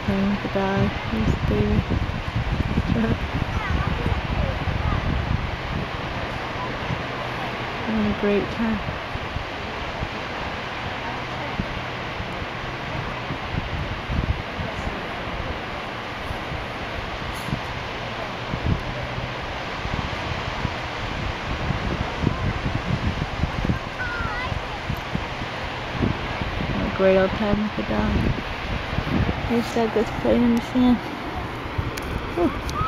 playing with the dog. Here's the baby truck. Having a great time. A great old time with the dog. Here's Douglas playing in the sand. Whew.